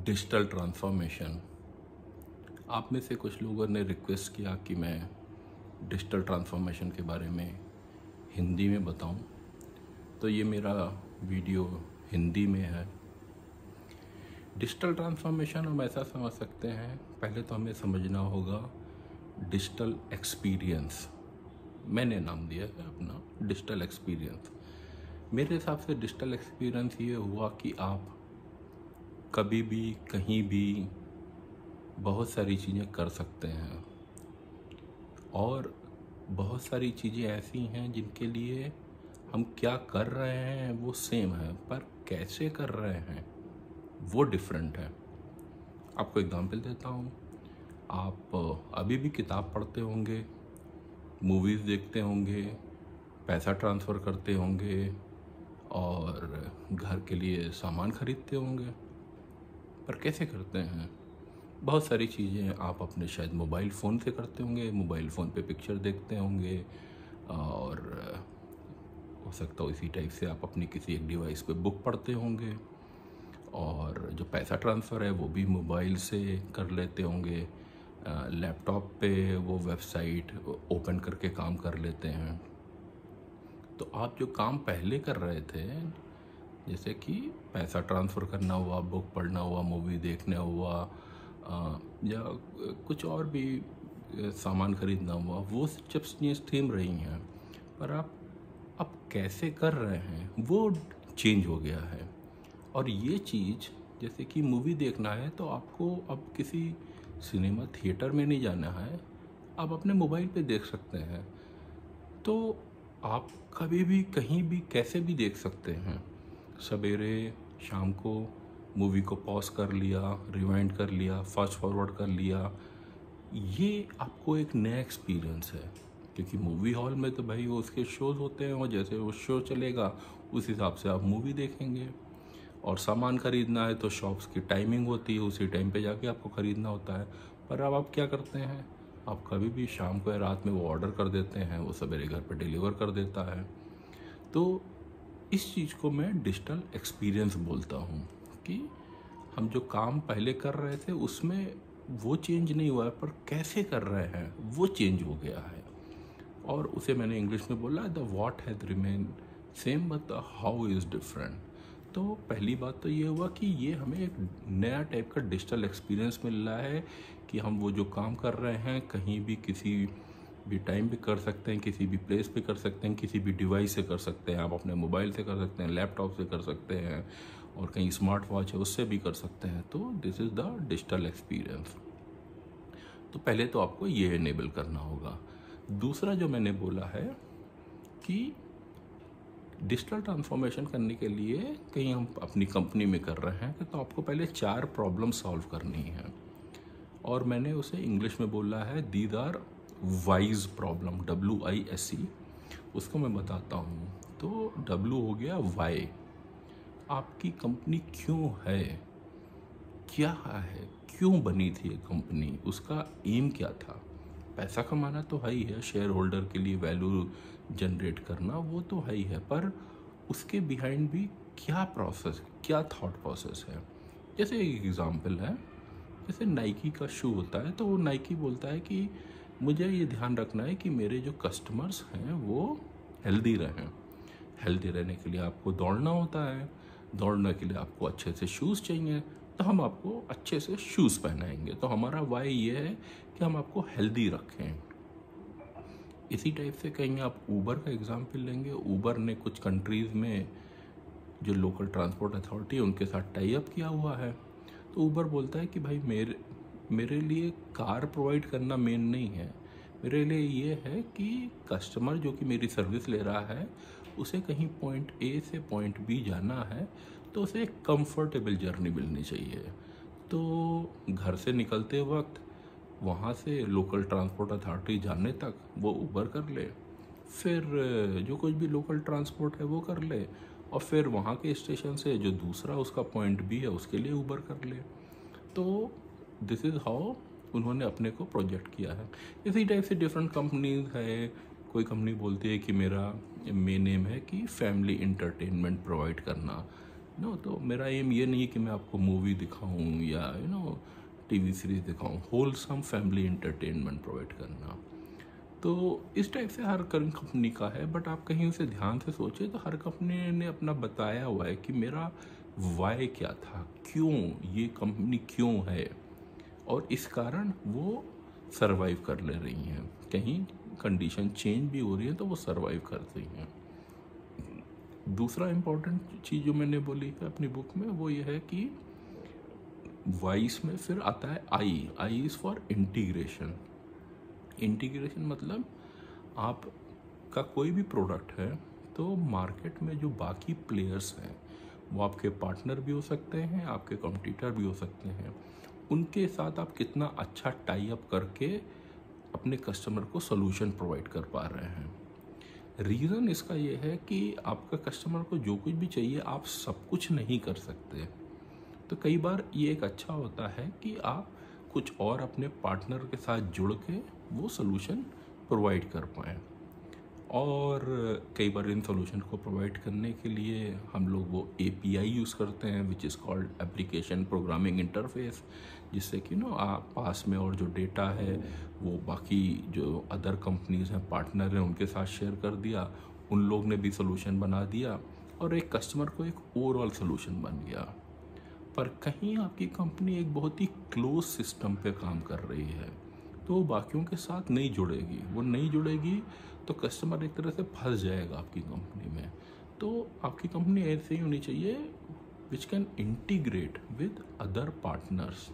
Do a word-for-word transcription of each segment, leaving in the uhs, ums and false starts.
Digital transformation. आप में से कुछ लोगों ने रिक्वेस्ट किया कि मैं डिजिटल ट्रांसफॉर्मेशन के बारे में हिंदी में बताऊं, तो ये मेरा वीडियो हिंदी में है। डिजिटल ट्रांसफॉर्मेशन हम ऐसा समझ सकते हैं, पहले तो हमें समझना होगा डिजिटल एक्सपीरियंस। मैंने नाम दिया है अपना डिजिटल एक्सपीरियंस। मेरे हिसाब से डिजिटल एक्सपीरियंस ये हुआ कि आप कभी भी कहीं भी बहुत सारी चीज़ें कर सकते हैं, और बहुत सारी चीज़ें ऐसी हैं जिनके लिए हम क्या कर रहे हैं वो सेम है, पर कैसे कर रहे हैं वो डिफरेंट है। आपको एग्जांपल देता हूँ। आप अभी भी किताब पढ़ते होंगे, मूवीज़ देखते होंगे, पैसा ट्रांसफ़र करते होंगे और घर के लिए सामान खरीदते होंगे, पर कैसे करते हैं? बहुत सारी चीज़ें आप अपने शायद मोबाइल फ़ोन से करते होंगे, मोबाइल फ़ोन पे पिक्चर देखते होंगे, और हो सकता है इसी टाइप से आप अपनी किसी एक डिवाइस पे बुक पढ़ते होंगे, और जो पैसा ट्रांसफ़र है वो भी मोबाइल से कर लेते होंगे। लैपटॉप पे वो वेबसाइट ओपन करके काम कर लेते हैं। तो आप जो काम पहले कर रहे थे, जैसे कि पैसा ट्रांसफ़र करना हुआ, बुक पढ़ना हुआ, मूवी देखना हुआ, या कुछ और भी सामान खरीदना हुआ, वो जब चीज़ें थीम रही हैं, पर आप अब कैसे कर रहे हैं वो चेंज हो गया है। और ये चीज़, जैसे कि मूवी देखना है तो आपको अब किसी सिनेमा थिएटर में नहीं जाना है, आप अपने मोबाइल पे देख सकते हैं। तो आप कभी भी कहीं भी कैसे भी देख सकते हैं। सवेरे शाम को मूवी को पॉज कर लिया, रिवाइंड कर लिया, फास्ट फॉरवर्ड कर लिया, ये आपको एक नया एक्सपीरियंस है। क्योंकि मूवी हॉल में तो भाई वो उसके शोज़ होते हैं, और जैसे वो शो चलेगा उस हिसाब से आप मूवी देखेंगे। और सामान ख़रीदना है तो शॉप्स की टाइमिंग होती है, उसी टाइम पे जाके आपको ख़रीदना होता है। पर अब आप क्या करते हैं, आप कभी भी शाम को या रात में वो ऑर्डर कर देते हैं, वो सवेरे घर पे डिलीवर कर देता है। तो इस चीज़ को मैं डिजिटल एक्सपीरियंस बोलता हूँ कि हम जो काम पहले कर रहे थे उसमें वो चेंज नहीं हुआ है, पर कैसे कर रहे हैं वो चेंज हो गया है। और उसे मैंने इंग्लिश में बोला, the what has remain same but the how is different. तो पहली बात तो ये हुआ कि ये हमें एक नया टाइप का डिजिटल एक्सपीरियंस मिल रहा है कि हम वो जो काम कर रहे हैं कहीं भी किसी भी टाइम पे कर सकते हैं, किसी भी प्लेस पे कर सकते हैं, किसी भी डिवाइस से कर सकते हैं। आप अपने मोबाइल से कर सकते हैं, लैपटॉप से कर सकते हैं, और कहीं स्मार्ट वॉच है उससे भी कर सकते हैं। तो this is the digital experience. तो पहले तो आपको ये इनेबल करना होगा। दूसरा जो मैंने बोला है कि डिजिटल ट्रांसफॉर्मेशन करने के लिए कहीं हम अपनी कंपनी में कर रहे हैं तो आपको पहले चार प्रॉब्लम सॉल्व करनी है, और मैंने उसे इंग्लिश में बोला है these are wise problem, W I S C. उसको मैं बताता हूँ। तो डब्ल्यू हो गया वाई, आपकी कंपनी क्यों है, क्या है, क्यों बनी थी ये कंपनी, उसका एम क्या था। पैसा कमाना तो है ही है, शेयर होल्डर के लिए वैल्यू जनरेट करना वो तो है ही है, पर उसके बिहाइंड भी क्या प्रोसेस, क्या थॉट प्रोसेस है। जैसे एक एग्जांपल है, जैसे नाइकी का शू होता है, तो वो नाइकी बोलता है कि मुझे ये ध्यान रखना है कि मेरे जो कस्टमर्स हैं वो हेल्दी रहें। हेल्दी रहने के लिए आपको दौड़ना होता है, दौड़ने के लिए आपको अच्छे से शूज़ चाहिए, तो हम आपको अच्छे से शूज़ पहनाएंगे। तो हमारा वाई ये है कि हम आपको हेल्दी रखें। इसी टाइप से कहीं आप ऊबर का एग्जाम्पल लेंगे। ऊबर ने कुछ कंट्रीज़ में जो लोकल ट्रांसपोर्ट अथॉरिटी है उनके साथ टाई अप किया हुआ है। तो ऊबर बोलता है कि भाई मेरे मेरे लिए कार प्रोवाइड करना मेन नहीं है, मेरे लिए ये है कि कस्टमर जो कि मेरी सर्विस ले रहा है उसे कहीं पॉइंट ए से पॉइंट बी जाना है, तो उसे एक कंफर्टेबल जर्नी मिलनी चाहिए। तो घर से निकलते वक्त वहाँ से लोकल ट्रांसपोर्ट अथॉरिटी जाने तक वो ऊबर कर ले, फिर जो कुछ भी लोकल ट्रांसपोर्ट है वो कर ले, और फिर वहाँ के स्टेशन से जो दूसरा उसका पॉइंट बी है उसके लिए ऊबर कर ले। तो दिस इज़ हाउ उन्होंने अपने को प्रोजेक्ट किया है। इसी टाइप से डिफरेंट कंपनीज है। कोई कंपनी बोलती है कि मेरा मेन एम है कि फैमिली इंटरटेनमेंट प्रोवाइड करना, नो तो मेरा एम ये नहीं है कि मैं आपको मूवी दिखाऊं या यू नो टीवी सीरीज दिखाऊं, होलसम फैमिली एंटरटेनमेंट प्रोवाइड करना। तो इस टाइप से हर कंपनी का है, बट आप कहीं उसे ध्यान से सोचे तो हर कंपनी ने अपना बताया हुआ है कि मेरा वाई क्या था, क्यों ये कंपनी क्यों है, और इस कारण वो सरवाइव कर ले रही हैं। कहीं कंडीशन चेंज भी हो रही है तो वो सरवाइव कर रही हैं। दूसरा इम्पोर्टेंट चीज़ जो मैंने बोली है अपनी बुक में वो ये है कि वाइस में फिर आता है I I is for integration. Integration मतलब आपका कोई भी प्रोडक्ट है तो मार्केट में जो बाकी प्लेयर्स हैं वो आपके पार्टनर भी हो सकते हैं, आपके कॉम्पिटिटर भी हो सकते हैं, उनके साथ आप कितना अच्छा टाई अप करके अपने कस्टमर को सोल्यूशन प्रोवाइड कर पा रहे हैं। रीज़न इसका ये है कि आपका कस्टमर को जो कुछ भी चाहिए आप सब कुछ नहीं कर सकते, तो कई बार ये एक अच्छा होता है कि आप कुछ और अपने पार्टनर के साथ जुड़ के वो सोल्यूशन प्रोवाइड कर पाएँ। और कई बार इन सोल्यूशन को प्रोवाइड करने के लिए हम लोग वो ए पी आई यूज़ करते हैं which is called application programming interface, जिससे कि नो आप पास में और जो डेटा है वो बाकी जो अदर कंपनीज़ हैं, पार्टनर हैं, उनके साथ शेयर कर दिया, उन लोग ने भी सोल्यूशन बना दिया और एक कस्टमर को एक ओवरऑल सोल्यूशन बन गया। पर कहीं आपकी कंपनी एक बहुत ही क्लोज सिस्टम पे काम कर रही है तो वो बाकियों के साथ नहीं जुड़ेगी, वो नहीं जुड़ेगी तो कस्टमर एक तरह से फंस जाएगा आपकी कंपनी में। तो आपकी कंपनी ऐसे ही होनी चाहिए which can integrate with other partners.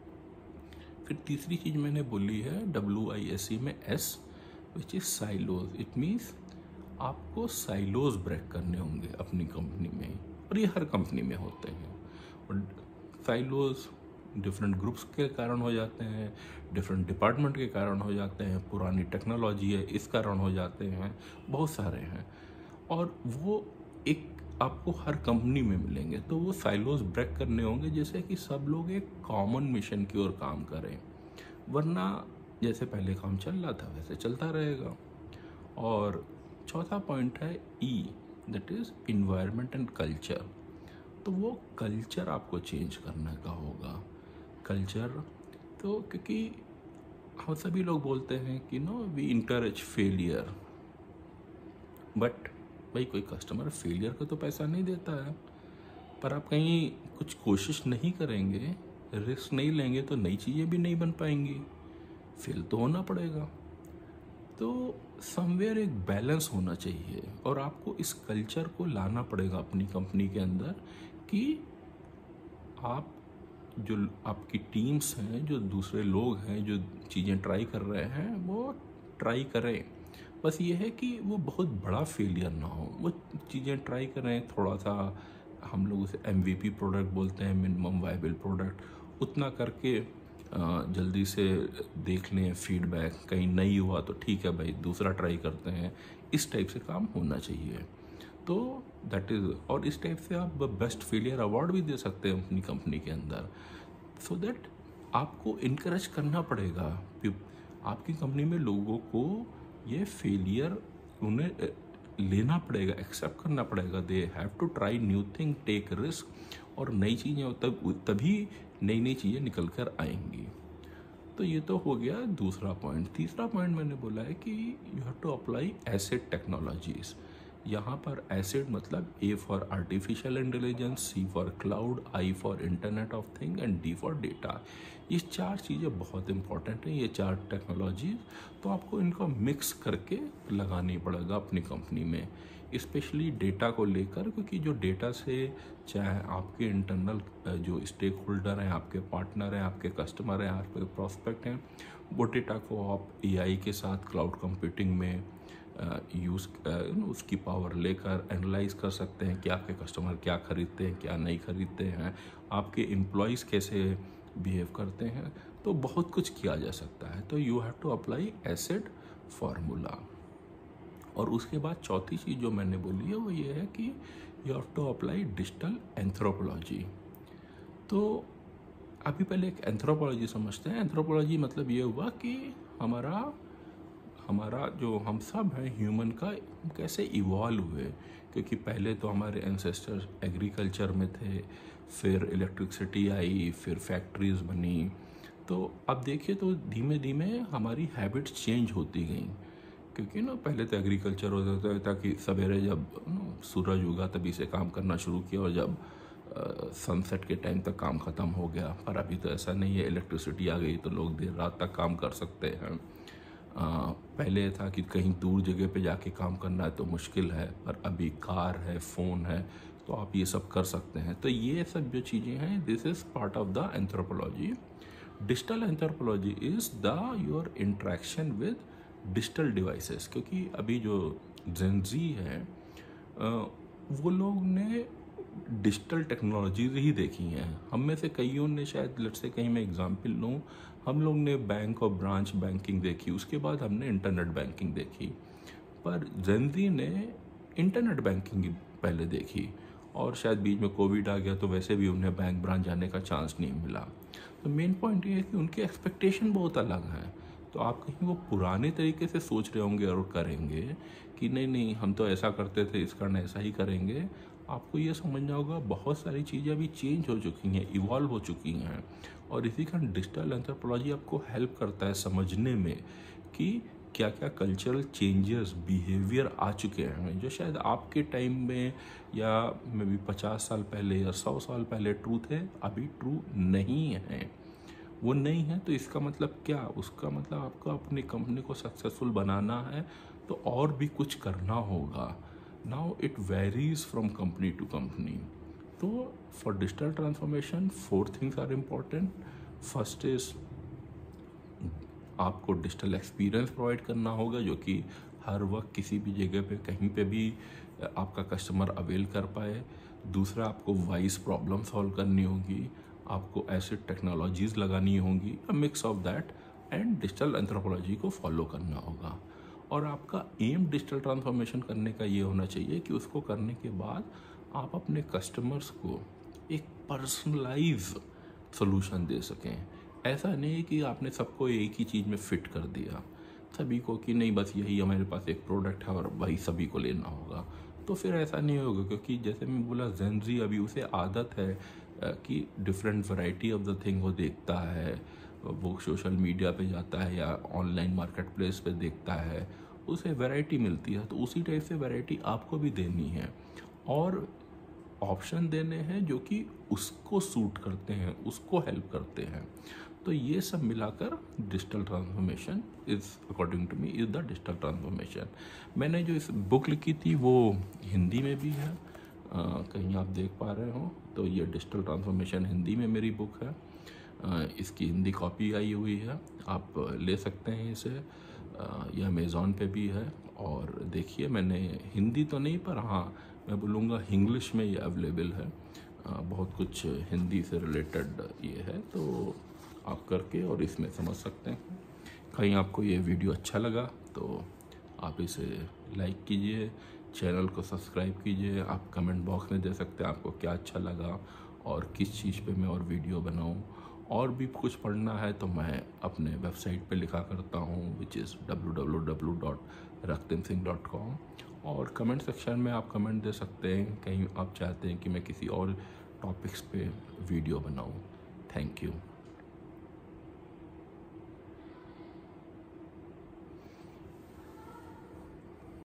फिर तीसरी चीज़ मैंने बोली है डब्ल्यू आई एस ई में S, which is silos. It means आपको साइलोज ब्रेक करने होंगे अपनी कंपनी में, और ये हर कंपनी में होते हैं। और साइलोज डिफरेंट ग्रुप्स के कारण हो जाते हैं, डिफरेंट डिपार्टमेंट के कारण हो जाते हैं, पुरानी टेक्नोलॉजी है इस कारण हो जाते हैं, बहुत सारे हैं, और वो एक आपको हर कंपनी में मिलेंगे। तो वो साइलोज ब्रेक करने होंगे जैसे कि सब लोग एक कॉमन मिशन की ओर काम करें, वरना जैसे पहले काम चल रहा था वैसे चलता रहेगा। और चौथा पॉइंट है E, that is environment and culture. तो वो कल्चर आपको चेंज करने का होगा। कल्चर तो क्योंकि हम सभी लोग बोलते हैं कि no we encourage failure, but भाई कोई कस्टमर फेलियर का तो पैसा नहीं देता है। पर आप कहीं कुछ कोशिश नहीं करेंगे, रिस्क नहीं लेंगे तो नई चीज़ें भी नहीं बन पाएंगी, फेल तो होना पड़ेगा। तो समवेयर एक बैलेंस होना चाहिए और आपको इस कल्चर को लाना पड़ेगा अपनी कंपनी के अंदर कि आप जो आपकी टीम्स हैं, जो दूसरे लोग हैं जो चीज़ें ट्राई कर रहे हैं वो ट्राई करें। बस ये है कि वो बहुत बड़ा फेलियर ना हो, वो चीज़ें ट्राई करें, थोड़ा सा हम लोग उसे एम वी पी प्रोडक्ट बोलते हैं, मिनिमम वायबल प्रोडक्ट, उतना करके जल्दी से देख लें फीडबैक, कहीं नहीं हुआ तो ठीक है भाई दूसरा ट्राई करते हैं, इस टाइप से काम होना चाहिए। तो दैट इज़, और इस टाइप से आप बेस्ट फेलियर अवार्ड भी दे सकते हैं अपनी कंपनी के अंदर, सो so दैट आपको इनकरेज करना पड़ेगा। आपकी कंपनी में लोगों को ये फेलियर उन्हें लेना पड़ेगा, एक्सेप्ट करना पड़ेगा, they have to try new thing, take risk, और नई चीज़ें तब तभी नई नई चीज़ें निकल कर आएंगी। तो ये तो हो गया दूसरा पॉइंट। तीसरा पॉइंट मैंने बोला है कि you have to apply acid technologies. यहाँ पर एसिड मतलब A for artificial intelligence, C for cloud, I for internet of thing and D for data. ये चार चीज़ें बहुत इंपॉर्टेंट हैं, ये चार टेक्नोलॉजीज, तो आपको इनको मिक्स करके लगानी पड़ेगा अपनी कंपनी में, स्पेशली डेटा को लेकर, क्योंकि जो डेटा से चाहे आपके इंटरनल जो स्टेक होल्डर हैं, आपके पार्टनर हैं, आपके कस्टमर हैं, आपके प्रॉस्पेक्ट हैं, वो डेटा को आप ए आई के साथ क्लाउड कंप्यूटिंग में यूज़ उसकी पावर लेकर एनालाइज कर सकते हैं कि आपके कस्टमर क्या खरीदते हैं, क्या नहीं खरीदते हैं, आपके एम्प्लॉयज़ कैसे बिहेव करते हैं, तो बहुत कुछ किया जा सकता है। तो you have to apply acid formula. और उसके बाद चौथी चीज़ जो मैंने बोली है वो ये है कि you have to apply digital anthropology. तो अभी पहले एक एंथ्रोपोलॉजी समझते हैं। एंथ्रोपोलॉजी मतलब ये हुआ कि हमारा हमारा जो हम सब हैं ह्यूमन का कैसे इवॉल्व हुए, क्योंकि पहले तो हमारे एंसेस्टर्स एग्रीकल्चर में थे, फिर इलेक्ट्रिसिटी आई, फिर फैक्ट्रीज बनी। तो अब देखिए तो धीमे धीमे हमारी हैबिट्स चेंज होती गई, क्योंकि ना पहले तो एग्रीकल्चर होता था कि सवेरे जब सूरज उगा तभी से काम करना शुरू किया और जब सनसेट के टाइम तक काम ख़त्म हो गया। पर अभी तो ऐसा नहीं है, इलेक्ट्रिसिटी आ गई तो लोग देर रात तक काम कर सकते हैं। आ, पहले था कि कहीं दूर जगह पे जाके काम करना है तो मुश्किल है, पर अभी कार है, फ़ोन है, तो आप ये सब कर सकते हैं। तो ये सब जो चीज़ें हैं, this is part of the anthropology. Digital anthropology is the your interaction with digital devices, क्योंकि अभी जो जेनजी है वो लोग ने डिजिटल टेक्नोलॉजीज ही देखी हैं। हम में से कईयों ने, शायद लेट से कहीं मैं एग्जांपल लूँ, हम लोग ने बैंक और ब्रांच बैंकिंग देखी, उसके बाद हमने इंटरनेट बैंकिंग देखी, पर जेनजी ने इंटरनेट बैंकिंग पहले देखी, और शायद बीच में कोविड आ गया तो वैसे भी उन्हें बैंक ब्रांच जाने का चांस नहीं मिला। तो मेन पॉइंट ये है कि उनके एक्सपेक्टेशन बहुत अलग हैं। तो आप कहीं वो पुराने तरीके से सोच रहे होंगे और करेंगे कि नहीं नहीं हम तो ऐसा करते थे, इस कारण ऐसा ही करेंगे। आपको ये समझना होगा बहुत सारी चीज़ें अभी चेंज हो चुकी हैं, इवॉल्व हो चुकी हैं, और इसी कारण डिजिटल एंथ्रोपोलॉजी आपको हेल्प करता है समझने में कि क्या क्या कल्चरल चेंजेस, बिहेवियर आ चुके हैं जो शायद आपके टाइम में या मे बी पचास साल पहले या सौ साल पहले ट्रू थे, अभी ट्रू नहीं है। वो नहीं है तो इसका मतलब क्या? उसका मतलब आपको अपनी कंपनी को सक्सेसफुल बनाना है तो और भी कुछ करना होगा। Now it varies from company to company. तो for digital transformation four things are important. First is आपको डिजिटल एक्सपीरियंस प्रोवाइड करना होगा जो कि हर वक्त किसी भी जगह पे कहीं पे भी आपका कस्टमर अवेल कर पाए। दूसरा, आपको वाइस प्रॉब्लम सॉल्व करनी होगी, आपको ऐसे टेक्नोलॉजीज़ लगानी होंगी, a mix of that, and digital anthropology को फॉलो करना होगा। और आपका एम डिजिटल ट्रांसफॉर्मेशन करने का ये होना चाहिए कि उसको करने के बाद आप अपने कस्टमर्स को एक पर्सनलाइज सोल्यूशन दे सकें। ऐसा नहीं है कि आपने सबको एक ही चीज़ में फिट कर दिया सभी को कि नहीं बस यही हमारे पास एक प्रोडक्ट है और वही सभी को लेना होगा, तो फिर ऐसा नहीं होगा। क्योंकि जैसे मैं बोला, जेनजी अभी उसे आदत है कि different variety of the thing वो देखता है, वो सोशल मीडिया पे जाता है या ऑनलाइन मार्केट प्लेस पे देखता है, उसे वैरायटी मिलती है, तो उसी टाइप से वैरायटी आपको भी देनी है और ऑप्शन देने हैं जो कि उसको सूट करते हैं, उसको हेल्प करते हैं। तो ये सब मिलाकर digital transformation is according to me is the digital transformation. मैंने जो इस बुक लिखी थी वो हिंदी में भी है, आ, कहीं आप देख पा रहे हो तो ये डिजिटल ट्रांसफॉर्मेशन हिंदी में मेरी बुक है। आ, इसकी हिंदी कॉपी आई हुई है, आप ले सकते हैं इसे। आ, ये अमेज़ॉन पे भी है। और देखिए, मैंने हिंदी तो नहीं, पर हाँ मैं बोलूँगा इंग्लिश में ये अवेलेबल है। आ, बहुत कुछ हिंदी से रिलेटेड ये है, तो आप करके और इसमें समझ सकते हैं। कहीं आपको ये वीडियो अच्छा लगा तो आप इसे लाइक कीजिए, चैनल को सब्सक्राइब कीजिए। आप कमेंट बॉक्स में दे सकते हैं आपको क्या अच्छा लगा और किस चीज़ पे मैं और वीडियो बनाऊं। और भी कुछ पढ़ना है तो मैं अपने वेबसाइट पे लिखा करता हूँ, which is W W W dot Raktim Singh dot com. और कमेंट सेक्शन में आप कमेंट दे सकते हैं कहीं आप चाहते हैं कि मैं किसी और टॉपिक्स पे वीडियो बनाऊँ। Thank you.